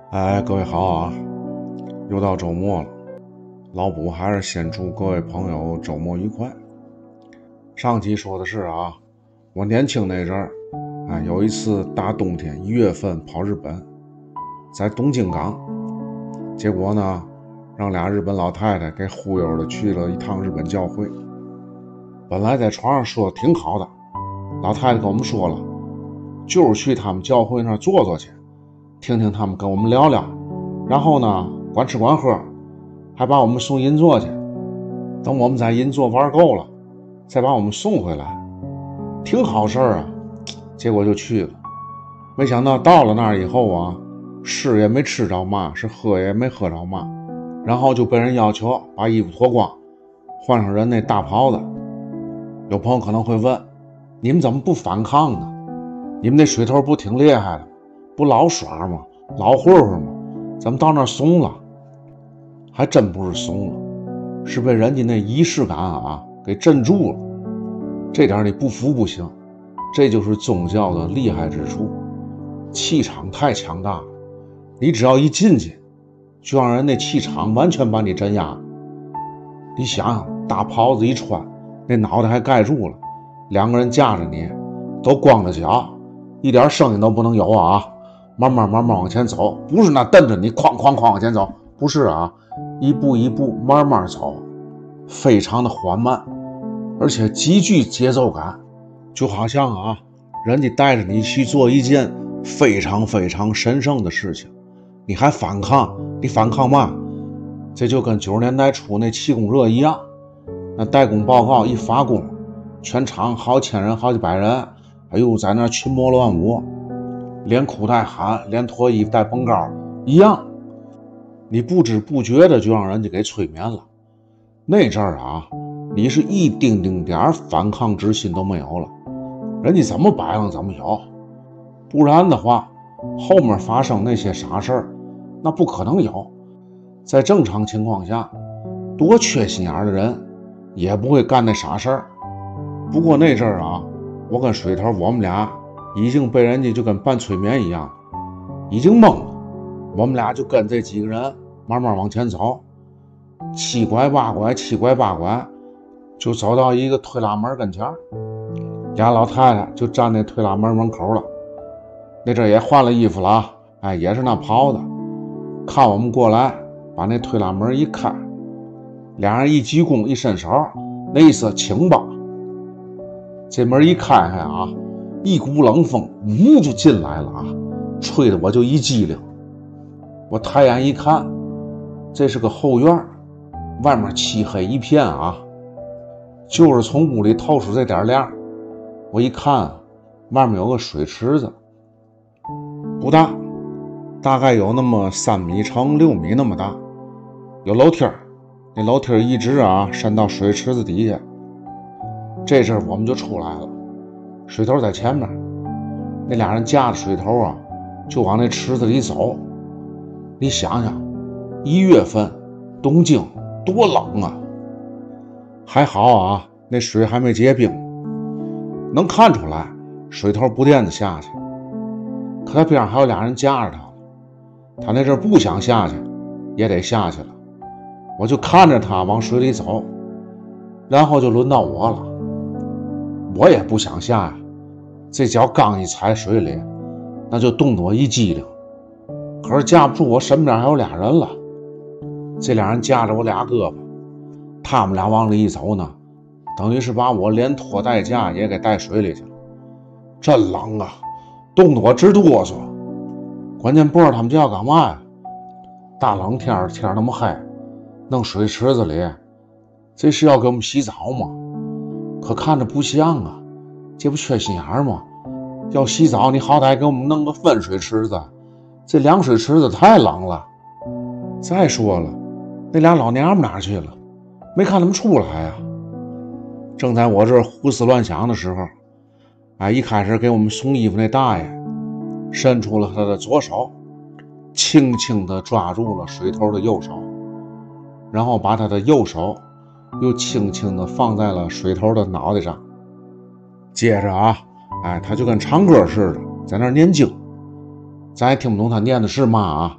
哎，各位好啊！又到周末了，老卜还是先祝各位朋友周末愉快。上期说的是啊，我年轻那阵儿，有一次大冬天1月份跑日本，在东京港，结果呢，让俩日本老太太给忽悠的去了一趟日本教会。本来在床上说的挺好的，老太太跟我们说了，就是去他们教会那儿坐坐去。听听他们跟我们聊聊，然后呢，管吃管喝，还把我们送银座去。等我们在银座玩够了，再把我们送回来，挺好事儿啊。结果就去了，没想到到了那儿以后啊，吃也没吃着嘛，是喝也没喝着嘛，然后就被人要求把衣服脱光，换上人那大袍子。有朋友可能会问，你们怎么不反抗呢？你们那水头不挺厉害的？不老耍吗？老混混吗？怎么到那儿怂了？还真不是怂了，是被人家那仪式感啊给镇住了。这点你不服不行，这就是宗教的厉害之处，气场太强大了。你只要一进去，就让人那气场完全把你镇压。你想想，大袍子一穿，那脑袋还盖住了，两个人架着你，都光着脚，一点声音都不能有啊！慢慢往前走，不是那蹬着你哐往前走，不是啊，一步一步慢慢走，非常的缓慢，而且极具节奏感，就好像啊，人家带着你去做一件非常神圣的事情，你还反抗，你反抗嘛？这就跟90年代初那气功热一样，那代工报告一发功，全场好千人好几百人，哎呦，在那群魔乱舞，连哭带喊，连脱衣服带蹦高一样，你不知不觉的就让人家给催眠了。那阵儿啊，你是一丁丁点反抗之心都没有了，人家怎么摆弄怎么有，不然的话，后面发生那些傻事儿，那不可能有。在正常情况下，多缺心眼的人也不会干那傻事儿。不过那阵儿啊，我跟水头我们俩已经被人家就跟半催眠一样，已经懵了。我们俩就跟这几个人慢慢往前走，七拐八拐就走到一个推拉门跟前，俩老太太就站那推拉门门口了。那阵也换了衣服了啊，也是那袍子，看我们过来，把那推拉门一开，俩人一鞠躬一伸手，那意思请吧。这门一开开啊，一股冷风呜就进来了啊，吹得我就一激灵。我抬眼一看，这是个后院，外面漆黑一片啊，就是从屋里透出这点亮。我一看，外面有个水池子，不大，大概有那么3米乘6米那么大，有楼梯，那楼梯一直啊伸到水池子底下。这阵我们就出来了，水头在前面，那俩人架着水头啊，就往那池子里走。你想想，1月份东京多冷啊！还好啊，那水还没结冰，能看出来水头不垫子下去。可他边上还有俩人架着他，他那阵不想下去，也得下去了。我就看着他往水里走，然后就轮到我了。我也不想下呀，这脚刚一踩水里，那就冻得我一激灵。可是架不住我身边还有俩人了，这俩人架着我俩胳膊，他们俩往里一走呢，等于是把我连拖带架也给带水里去了。真冷啊，冻得我直哆嗦。关键不知道他们这要干嘛呀？大冷天那么黑，弄水池子里，这是要给我们洗澡吗？可看着不像啊，这不缺心眼吗？要洗澡你好歹给我们弄个分水池子，这凉水池子太冷了。再说了，那俩老娘们哪去了？没看他们出来呀。正在我这胡思乱想的时候，一开始给我们送衣服那大爷伸出了他的左手，轻轻地抓住了水头的右手，然后把他的右手又轻轻地放在了水头的脑袋上。接着啊，他就跟唱歌似的在那念经，咱也听不懂他念的是嘛啊，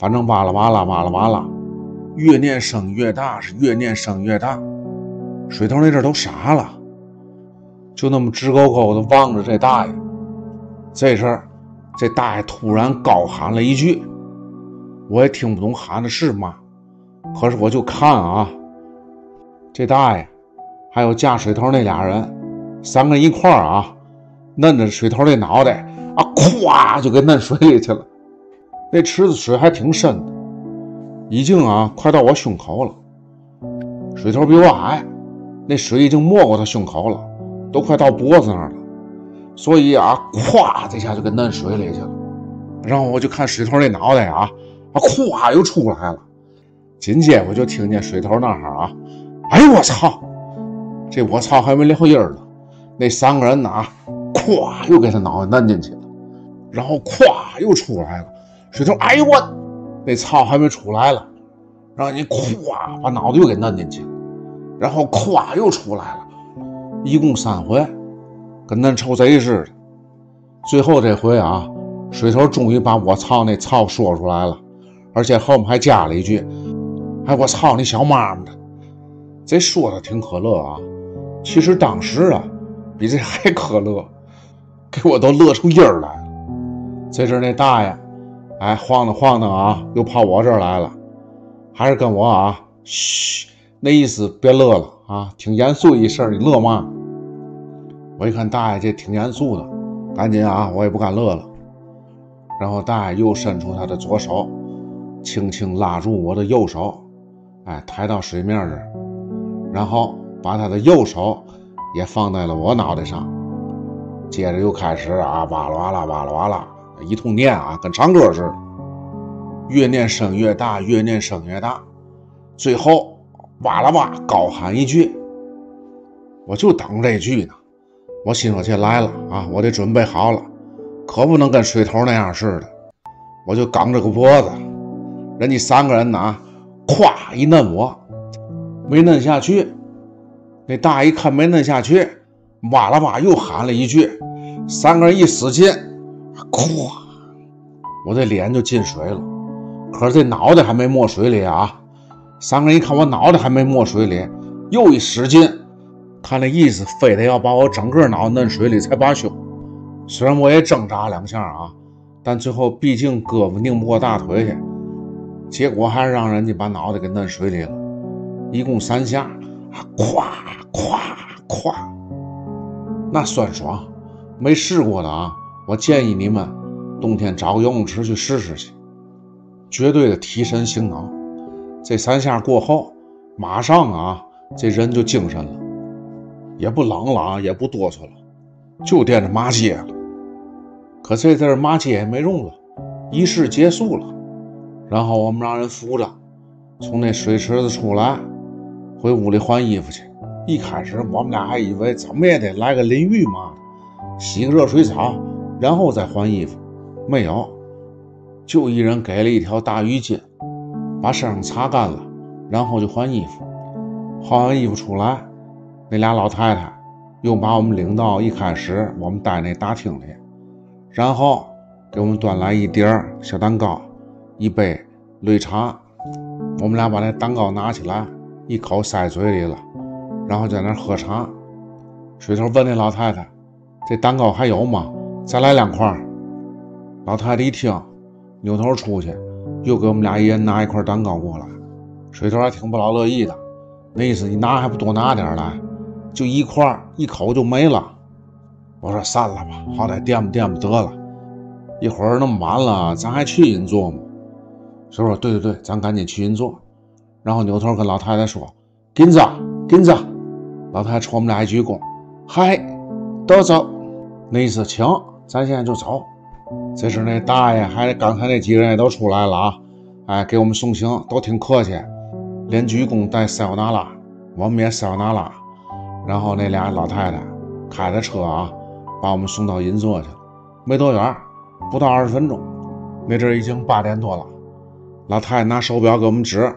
反正哇啦哇啦哇啦哇啦，越念声越大，是越念声越大。水头那阵都傻了，就那么直勾勾的望着这大爷。这阵这大爷突然高喊了一句，我也听不懂喊的是嘛，可是我就看啊，这大爷还有架水头那俩人，3个人一块儿啊，摁着水头那脑袋啊，咵就给摁水里去了。那池子水还挺深的，已经啊快到我胸口了。水头比我矮，那水已经没过他胸口了，都快到脖子那儿了。所以啊，咵这下就给摁水里去了。然后我就看水头那脑袋啊，咵又出来了。紧接我就听见水头那儿啊，哎呦我操！这我操还没聊音呢，那3个人呐，咵又给他脑袋摁进去了，然后咵又出来了。水头，哎呦我，那操还没出来了，然后你咵把脑袋又给摁进去了，然后咵又出来了，一共3回，跟恁臭贼似的。最后这回啊，水头终于把我操那操说出来了，而且后面还加了一句，哎我操你小妈妈的。这说的挺可乐啊，其实当时啊比这还可乐，给我都乐出音儿来了。这阵那大爷哎晃荡晃荡啊，又跑我这儿来了，还是跟我啊嘘，那意思别乐了啊，挺严肃一事儿，你乐嘛？我一看大爷这挺严肃的，赶紧啊我也不敢乐了。然后大爷又伸出他的左手，轻轻拉住我的右手，哎抬到水面这儿，然后把他的右手也放在了我脑袋上，接着又开始啊哇啦哇啦哇啦哇啦一通念啊，跟唱歌似的，越念声越大，越念声越大，最后哇啦哇高喊一句，我就等这句呢。我心说这来了啊，我得准备好了，可不能跟水头那样似的。我就刚着个脖子，人家3个人呢，咵一摁我，没摁下去。那大爷一看没摁下去，哇啦哇又喊了一句，3个人一使劲，咵，我这脸就进水了。可是这脑袋还没没水里啊，3个人一看我脑袋还没没水里，又一使劲，看那意思非得要把我整个脑袋摁水里才罢休。虽然我也挣扎2下啊，但最后毕竟胳膊拧不过大腿去，结果还是让人家把脑袋给摁水里了。一共3下，咵咵咵，那酸爽。没试过的啊，我建议你们冬天找个游泳池去试试去，绝对的提神醒脑。这3下过后，马上啊这人就精神了，也不冷了啊，也不哆嗦了，就惦着骂街了。可这阵骂街也没用了，仪式结束了，然后我们让人扶着从那水池子出来，回屋里换衣服去。一开始我们俩还以为怎么也得来个淋浴嘛，洗个热水澡然后再换衣服，没有，就一人给了一条大浴巾，把身上擦干了，然后就换衣服。换完衣服出来，那俩老太太又把我们领到一开始我们待那大厅里，然后给我们端来一碟小蛋糕，一杯绿茶。我们俩把那蛋糕拿起来，一口塞嘴里了，然后在那喝茶。水头问那老太太，这蛋糕还有吗？再来2块。老太太一听，扭头出去，又给我们俩一人拿一块蛋糕过来。水头还挺不老乐意的，那意思你拿还不多拿点来，就1块，一口就没了。我说散了吧，好歹垫吧垫吧得了，一会儿那么晚了，咱还去银座吗？水说对对对，咱赶紧去银座。然后扭头跟老太太说，跟着跟着。老太太冲我们俩一鞠躬，嗨，都走。那意思请，咱现在就走。这时那大爷还刚才那几个人也都出来了啊，哎，给我们送行，都挺客气，连鞠躬带塞欧那拉，我们也塞欧那拉。然后那俩老太太开着车啊，把我们送到银座去了，没多远，不到20分钟。那阵已经8点多了，老太太拿手表给我们指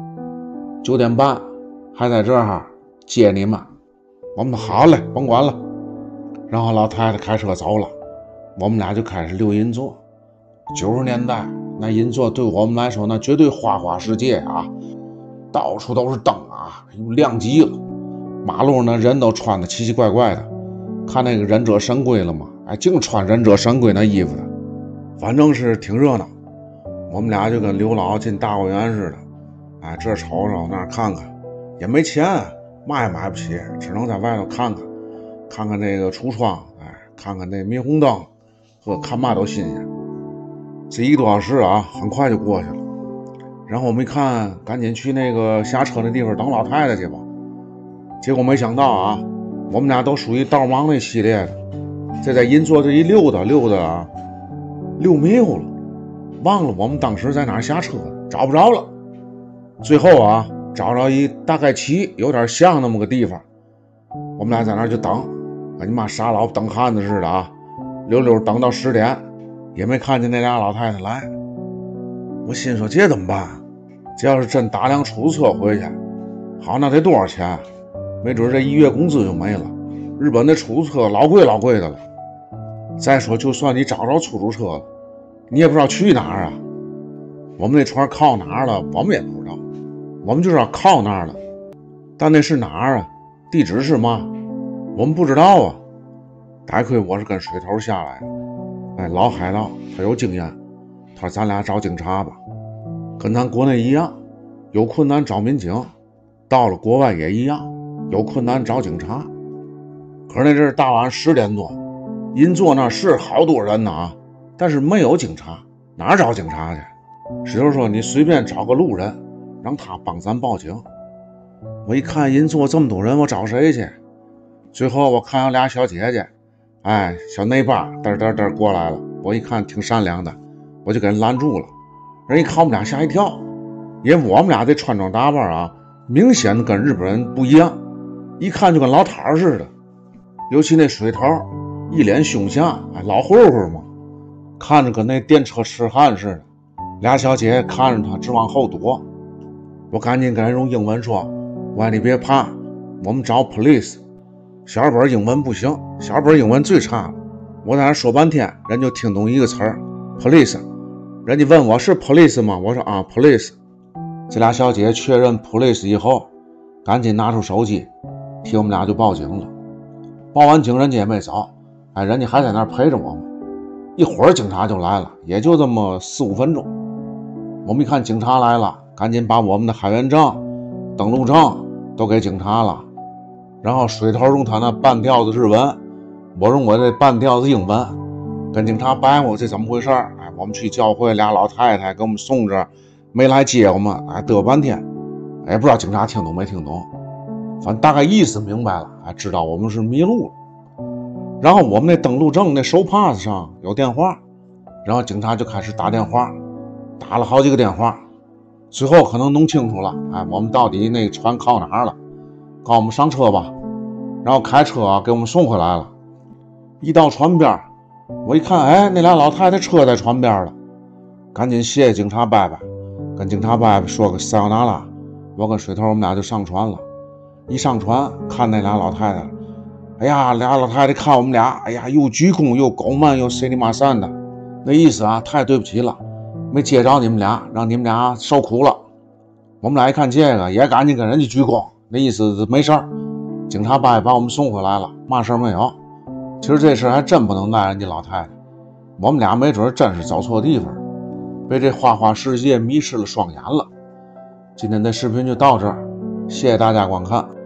，9点半还在这儿接你们。我们好嘞，甭管了。然后老太太开车走了，我们俩就开始溜银座。90年代那银座对我们来说那绝对花花世界啊，到处都是灯啊，亮极了。马路那人都穿的奇奇怪怪的，看那个忍者神龟了吗？净穿忍者神龟那衣服的，反正是挺热闹。我们俩就跟刘老进大观园似的，这瞅瞅那看看，也没钱，嘛也买不起，只能在外头看看，看看那个橱窗，看看那霓虹灯，看嘛都新鲜。这1个多小时啊，很快就过去了。然后我们一看，赶紧去那个下车那地方等老太太去吧。结果没想到啊，我们俩都属于道盲那系列的，这在银座这一溜达啊，溜没有了，忘了我们当时在哪儿下车，找不着了。最后啊，找着一大概齐有点像那么个地方，我们俩在那儿就等，跟你妈傻老等汉子似的啊，溜等到10点，也没看见那俩老太太来。我心说这怎么办？这要是真打辆出租车回去，好，那得多少钱？没准这1月工资就没了。日本的出租车老贵的了。再说就算你找着出租车了，你也不知道去哪儿啊。我们那船靠哪儿了我们也不知道，我们就知道靠那儿了，但那是哪儿啊？地址是嘛？我们不知道啊。大亏我是跟水头下来的，老海盗他有经验，他说咱俩找警察吧，跟咱国内一样，有困难找民警，到了国外也一样，有困难找警察。可是那阵大晚10点多，银座那是好多人呢啊，但是没有警察，哪找警察去？石头说你随便找个路人，让他帮咱报警。我一看银座这么多人，我找谁去？最后我看有俩小姐姐，小内八嘚过来了。我一看挺善良的，我就给人拦住了。人一看我们俩吓一跳，因为我们俩这穿装打扮啊，明显的跟日本人不一样，一看就跟老太似的。尤其那水头一脸凶相，老混混嘛，看着跟那电车痴汉似的。俩小姐看着他直往后躲，我赶紧跟人用英文说，我说你别怕，我们找 police。 小本英文不行，小本英文最差了。我在那说半天，人就听懂一个词儿 police。 人家问我是 police 吗？我说啊 police。 这俩小姐确认 police 以后，赶紧拿出手机替我们俩就报警了。报完警人家也没走，人家还在那儿陪着我们。一会儿警察就来了，也就这么4、5分钟。我们一看警察来了，赶紧把我们的海员证、登陆证都给警察了。然后水头用他那半调子日文，我用我这半调子英文，跟警察掰我这怎么回事。我们去教会，俩老太太给我们送着，没来接我们，嘚半天，也不知道警察听懂没听懂，反正大概意思明白了，知道我们是迷路了。然后我们那登陆证那手帕子上有电话，然后警察就开始打电话，打了好几个电话，最后可能弄清楚了，我们到底那个船靠哪儿了，告我们上车吧，然后开车给我们送回来了。一到船边，我一看，那俩老太太车在船边了，赶紧谢谢警察伯伯，跟警察伯伯说个撒由那拉，我跟水头我们俩就上船了。一上船看那俩老太太，俩老太太看我们俩，又鞠躬又狗慢又塞里马散的，那意思太对不起了，没接着你们俩，让你们俩受苦了。我们俩一看这个，也赶紧跟人家鞠躬，那意思没事儿，警察伯把我们送回来了，嘛事儿没有。其实这事还真不能赖人家老太太，我们俩没准真是走错地方，被这花花世界迷失了双眼了。今天的视频就到这儿，谢谢大家观看。